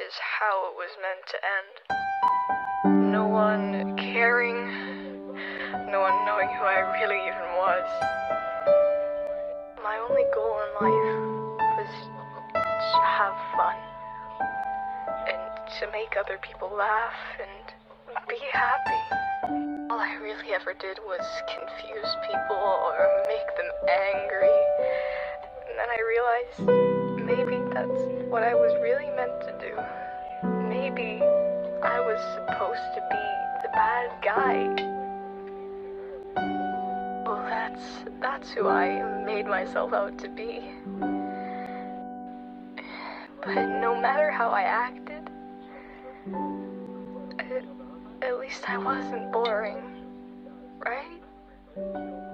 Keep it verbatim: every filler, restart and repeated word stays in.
is how it was meant to end. No one caring, no one knowing who I really even was. My only goal in life was to have fun, and to make other people laugh and be happy. All I really ever did was confuse people or make them angry. And then I realized maybe that's what I was really meant to do. Maybe I was supposed to be the bad guy. Well, that's, that's who I made myself out to be. But no matter how I acted, at, at least I wasn't boring, right?